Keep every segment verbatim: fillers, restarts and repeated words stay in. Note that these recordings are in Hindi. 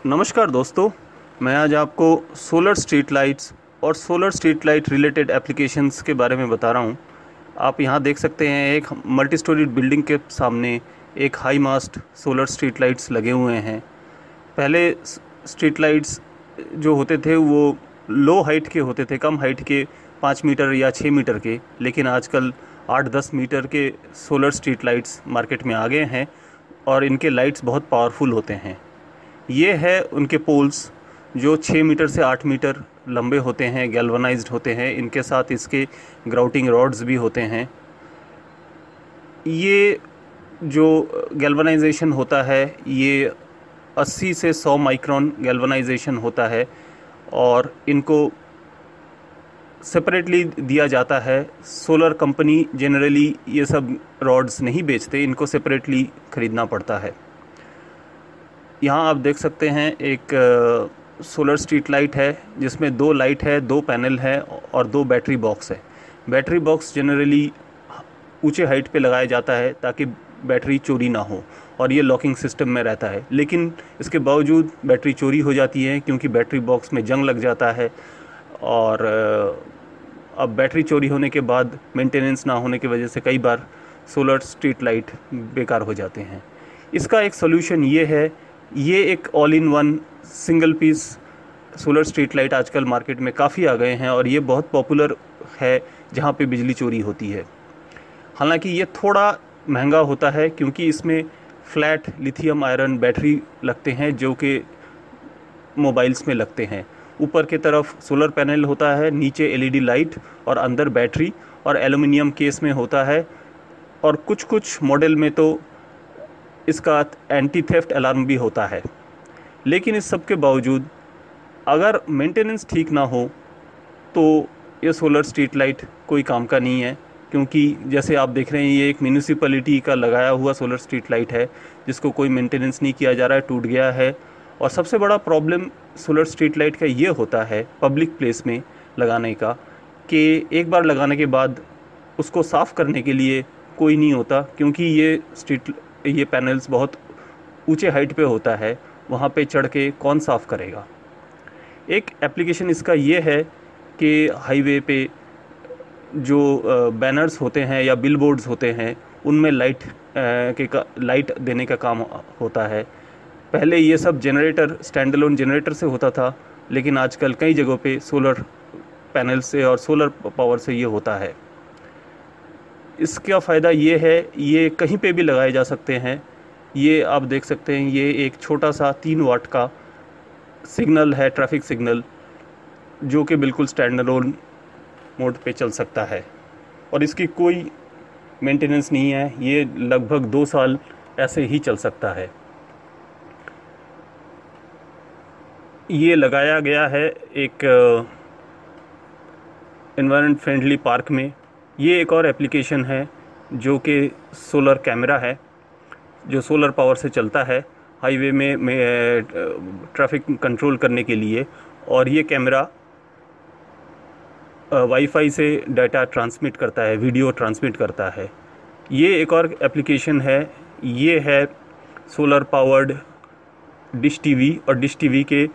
नमस्कार दोस्तों, मैं आज आपको सोलर स्ट्रीट लाइट्स और solar street light related applications के बारे में बता रहा हूँ। आप यहाँ देख सकते हैं एक मल्टी स्टोरी बिल्डिंग के सामने एक high mast solar street lights लगे हुए हैं। पहले स्ट्रीट लाइट्स जो होते थे वो लो हाइट के होते थे, कम हाइट के, पाँच मीटर या छः मीटर के, लेकिन आजकल आठ दस मीटर के सोलर स्ट्रीट लाइट्स मार्केट में आ गए हैं और इनके लाइट्स बहुत पावरफुल होते हैं। ये है उनके पोल्स जो छः मीटर से आठ मीटर लंबे होते हैं, गैल्वनाइज्ड होते हैं। इनके साथ इसके ग्राउटिंग रॉड्स भी होते हैं। ये जो गैल्वनाइजेशन होता है ये अस्सी से सौ माइक्रोन गैल्वनाइजेशन होता है और इनको सेपरेटली दिया जाता है। सोलर कंपनी जनरली ये सब रॉड्स नहीं बेचते, इनको सेपरेटली ख़रीदना पड़ता है। यहाँ आप देख सकते हैं एक सोलर स्ट्रीट लाइट है जिसमें दो लाइट है, दो पैनल है और दो बैटरी बॉक्स है। बैटरी बॉक्स जनरली ऊंचे हाइट पे लगाया जाता है ताकि बैटरी चोरी ना हो और ये लॉकिंग सिस्टम में रहता है, लेकिन इसके बावजूद बैटरी चोरी हो जाती है क्योंकि बैटरी बॉक्स में जंग लग जाता है और अब बैटरी चोरी होने के बाद मेंटेनेंस ना होने की वजह से कई बार सोलर स्ट्रीट लाइट बेकार हो जाते हैं। इसका एक सोल्यूशन ये है, ये एक all in one single piece solar street light आजकल मार्केट में काफ़ी आ गए हैं और ये बहुत पॉपुलर है जहाँ पे बिजली चोरी होती है। हालांकि ये थोड़ा महंगा होता है क्योंकि इसमें फ्लैट लिथियम आयरन बैटरी लगते हैं जो कि मोबाइल्स में लगते हैं। ऊपर की तरफ सोलर पैनल होता है, नीचे एलईडी लाइट और अंदर बैटरी और एल्युमिनियम केस में होता है। और कुछ कुछ मॉडल में तो इसका एंटी थेफ्ट अलार्म भी होता है। लेकिन इस सब के बावजूद अगर मेंटेनेंस ठीक ना हो तो ये सोलर स्ट्रीट लाइट कोई काम का नहीं है, क्योंकि जैसे आप देख रहे हैं ये एक म्यूनिसिपैलिटी का लगाया हुआ सोलर स्ट्रीट लाइट है जिसको कोई मेंटेनेंस नहीं किया जा रहा है, टूट गया है। और सबसे बड़ा प्रॉब्लम सोलर स्ट्रीट लाइट का ये होता है पब्लिक प्लेस में लगाने का कि एक बार लगाने के बाद उसको साफ़ करने के लिए कोई नहीं होता, क्योंकि ये स्ट्रीट ये पैनल्स बहुत ऊंचे हाइट पे होता है, वहाँ पे चढ़ के कौन साफ़ करेगा। एक एप्लीकेशन इसका ये है कि हाईवे पे जो बैनर्स होते हैं या बिलबोर्ड्स होते हैं उनमें लाइट के का लाइट देने का काम होता है। पहले ये सब जनरेटर स्टैंड अलोन जनरेटर से होता था, लेकिन आजकल कई जगहों पे सोलर पैनल से और सोलर पावर से ये होता है। इसका फ़ायदा ये है, ये कहीं पे भी लगाए जा सकते हैं। ये आप देख सकते हैं ये एक छोटा सा तीन वाट का सिग्नल है, ट्रैफिक सिग्नल, जो कि बिल्कुल स्टैंड अलोन मोड पे चल सकता है और इसकी कोई मेंटेनेंस नहीं है। ये लगभग दो साल ऐसे ही चल सकता है। ये लगाया गया है एक एनवायरनमेंट फ्रेंडली पार्क में। ये एक और एप्लीकेशन है जो कि सोलर कैमरा है जो सोलर पावर से चलता है हाईवे में, में ट्रैफिक कंट्रोल करने के लिए। और ये कैमरा वाईफाई से डाटा ट्रांसमिट करता है, वीडियो ट्रांसमिट करता है। ये एक और एप्लीकेशन है, ये है सोलर पावर्ड डिश टीवी और डिश टीवी के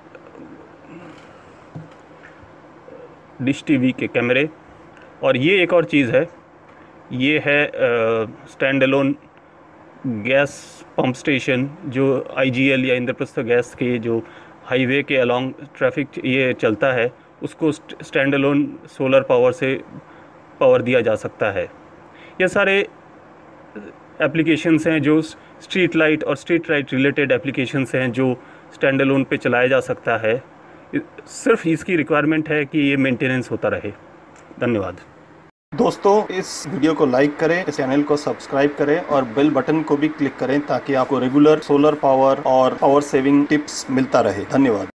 डिश टीवी के कैमरे। और ये एक और चीज़ है, ये है stand alone gas pump station जो आईजीएल या इंद्रप्रस्थ गैस के जो हाईवे के अलोंग ट्रैफिक ये चलता है, उसको स्टैंड अलोन सोलर पावर से पावर दिया जा सकता है। ये सारे एप्लीकेशंस हैं जो स्ट्रीट लाइट और स्ट्रीट लाइट रिलेटेड एप्लीकेशंस हैं जो स्टैंड अलोन पे चलाया जा सकता है। सिर्फ इसकी रिक्वायरमेंट है कि ये मेंटेनेंस होता रहे। धन्यवाद दोस्तों, इस वीडियो को लाइक करें, इस चैनल को सब्सक्राइब करें और बेल बटन को भी क्लिक करें ताकि आपको रेगुलर सोलर पावर और पावर सेविंग टिप्स मिलता रहे। धन्यवाद।